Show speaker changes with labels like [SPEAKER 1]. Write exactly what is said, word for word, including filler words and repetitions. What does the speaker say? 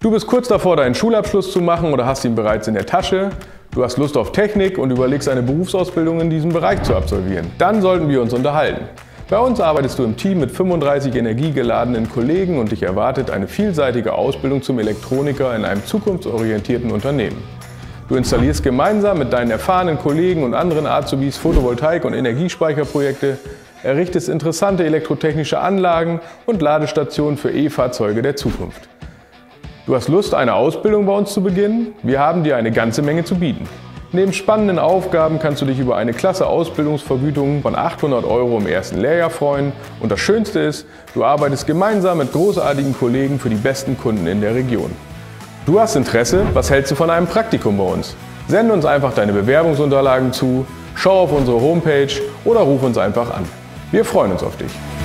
[SPEAKER 1] Du bist kurz davor, deinen Schulabschluss zu machen oder hast ihn bereits in der Tasche. Du hast Lust auf Technik und überlegst, eine Berufsausbildung in diesem Bereich zu absolvieren. Dann sollten wir uns unterhalten. Bei uns arbeitest du im Team mit fünfunddreißig energiegeladenen Kollegen und dich erwartet eine vielseitige Ausbildung zum Elektroniker in einem zukunftsorientierten Unternehmen. Du installierst gemeinsam mit deinen erfahrenen Kollegen und anderen Azubis Photovoltaik- und Energiespeicherprojekte, errichtest interessante elektrotechnische Anlagen und Ladestationen für E-Fahrzeuge der Zukunft. Du hast Lust, eine Ausbildung bei uns zu beginnen? Wir haben dir eine ganze Menge zu bieten. Neben spannenden Aufgaben kannst du dich über eine klasse Ausbildungsvergütung von achthundert Euro im ersten Lehrjahr freuen. Und das Schönste ist, du arbeitest gemeinsam mit großartigen Kollegen für die besten Kunden in der Region. Du hast Interesse? Was hältst du von einem Praktikum bei uns? Sende uns einfach deine Bewerbungsunterlagen zu, schau auf unsere Homepage oder ruf uns einfach an. Wir freuen uns auf dich.